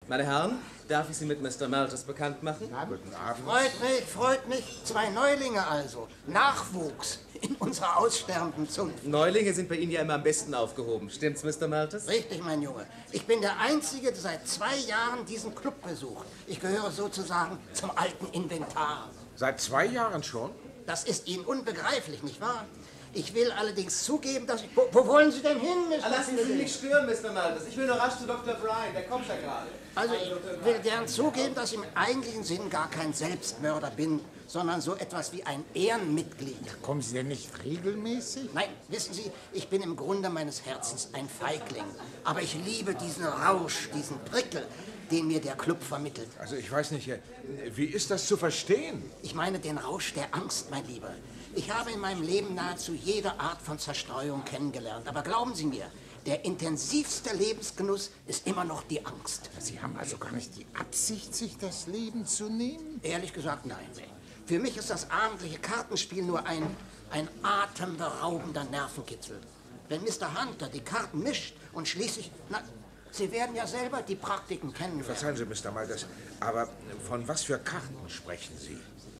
Meine Herren, darf ich Sie mit Mr. Malthus bekannt machen? Guten Abend. Freut mich. 2 Neulinge also. Nachwuchs in unserer aussterbenden Zunft. Neulinge sind bei Ihnen ja immer am besten aufgehoben. Stimmt's, Mr. Malthus? Richtig, mein Junge. Ich bin der Einzige, der seit 2 Jahren diesen Club besucht. Ich gehöre sozusagen zum alten Inventar. Seit 2 Jahren schon? Das ist Ihnen unbegreiflich, nicht wahr? Ich will allerdings zugeben, dass ich... Wo wollen Sie denn hin, Mr. Lassen Sie mich nicht stören, Mr. Malthus. Ich will nur rasch zu Dr. Bryan, der kommt ja gerade. Also ich will gern zugeben, dass ich im eigentlichen Sinn gar kein Selbstmörder bin, sondern so etwas wie ein Ehrenmitglied. Kommen Sie denn nicht regelmäßig? Nein, wissen Sie, ich bin im Grunde meines Herzens ein Feigling. Aber ich liebe diesen Rausch, diesen Prickel, den mir der Club vermittelt. Also ich weiß nicht, wie ist das zu verstehen? Ich meine den Rausch der Angst, mein Lieber. Ich habe in meinem Leben nahezu jede Art von Zerstreuung kennengelernt. Aber glauben Sie mir, der intensivste Lebensgenuss ist immer noch die Angst. Sie haben also gar nicht die Absicht, sich das Leben zu nehmen? Ehrlich gesagt, nein. Für mich ist das abendliche Kartenspiel nur ein atemberaubender Nervenkitzel. Wenn Mr. Hunter die Karten mischt und schließlich... Na, Sie werden ja selber die Praktiken kennen. Verzeihen Sie, Mr. Malthus, aber von was für Karten sprechen Sie?